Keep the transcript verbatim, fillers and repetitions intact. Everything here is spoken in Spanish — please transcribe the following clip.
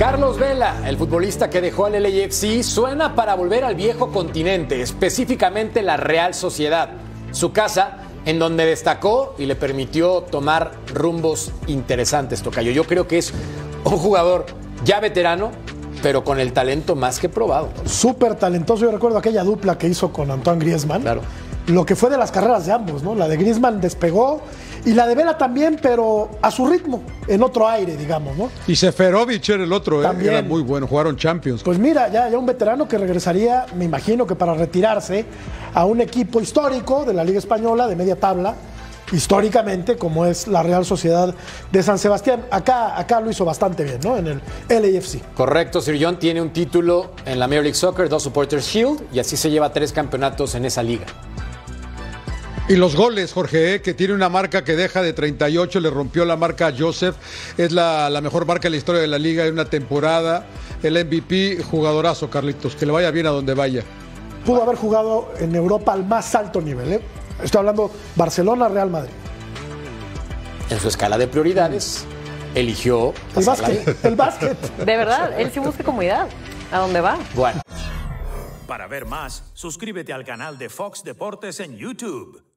Carlos Vela, el futbolista que dejó al L A F C, suena para volver al viejo continente, específicamente la Real Sociedad, su casa en donde destacó y le permitió tomar rumbos interesantes, tocayo. Yo creo que es un jugador ya veterano, pero con el talento más que probado. Súper talentoso. Yo recuerdo aquella dupla que hizo con Antoine Griezmann. Claro. Lo que fue de las carreras de ambos, ¿no? La de Griezmann despegó y la de Vela también, pero a su ritmo, en otro aire, digamos, ¿no? Y Seferovic era el otro, ¿eh? También. Era muy bueno, jugaron Champions. Pues mira, ya, ya un veterano que regresaría, me imagino que para retirarse a un equipo histórico de la Liga Española, de media tabla, históricamente, como es la Real Sociedad de San Sebastián. Acá, acá lo hizo bastante bien, ¿no? En el L A F C. Correcto, Sir John tiene un título en la Major League Soccer, dos Supporters Shield, y así se lleva tres campeonatos en esa liga. Y los goles, Jorge, ¿eh? Que tiene una marca que deja de treinta y ocho, le rompió la marca a Joseph, es la, la mejor marca en la historia de la liga en una temporada, el M V P, jugadorazo, Carlitos, que le vaya bien a donde vaya. Pudo haber jugado en Europa al más alto nivel, ¿eh? Estoy hablando Barcelona, Real Madrid. En su escala de prioridades, eligió El básquet, el básquet. De verdad, él sí busca comodidad. ¿A dónde va? Bueno. Para ver más, suscríbete al canal de Fox Deportes en YouTube.